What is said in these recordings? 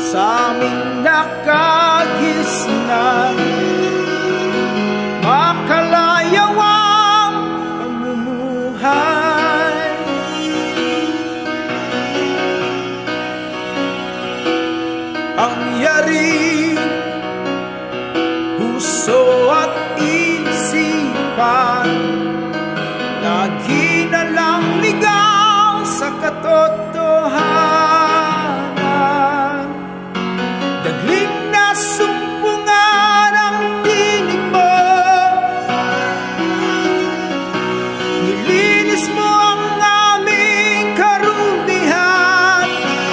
sa aming nakagisnan, makalayawang pamumuhay. Ang yari, puso at isipan, lagi na lang ligaw sa katotohanan. Dagling na sumpungan ang tinig mo, nilinis mo ang aming karunihan.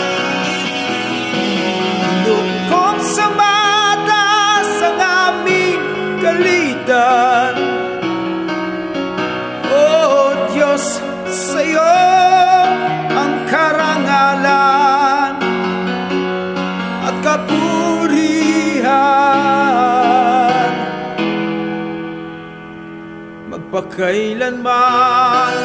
Lungkot sa matas ang aming kalitan. Oh Diyos, sa'yo ang karangalan at kapurihan magpakailanman.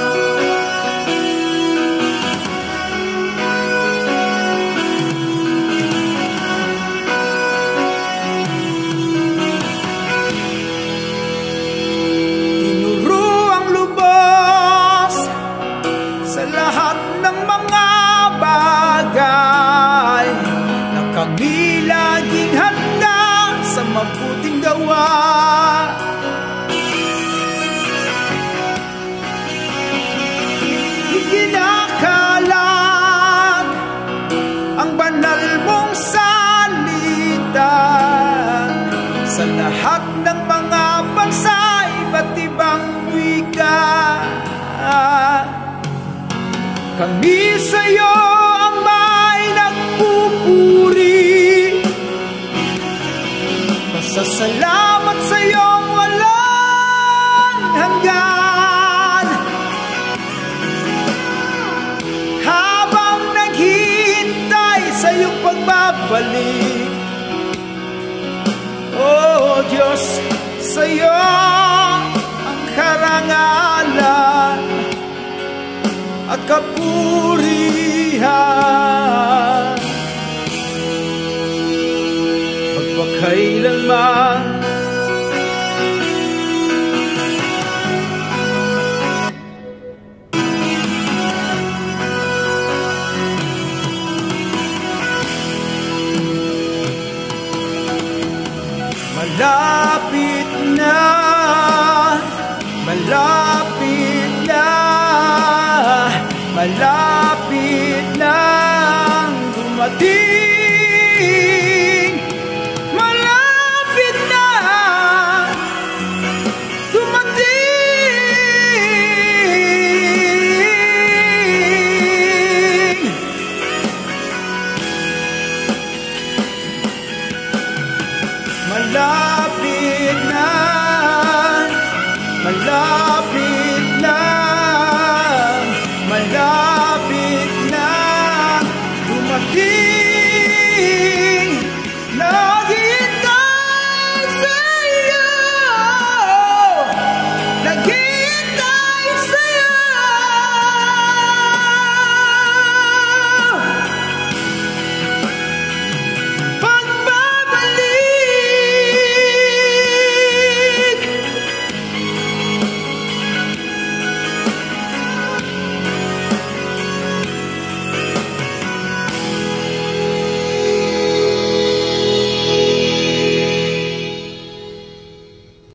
Tinuro ang lubos sa lahat ng mga bagay na kami laging handa sa mabuting gawa. Ikinakalat ang banal mong salita sa lahat ng mga bansa, iba't ibang wika. Kami sa'yo ang may nagpupuri, pasasalamat sa'yong walang hanggan. Habang naghihintay sa iyong pagbabalik, oh Diyos, sa'yo ang karangalan at kapurihan magpakailanman. Malapit na, malapit na, malapit na dumating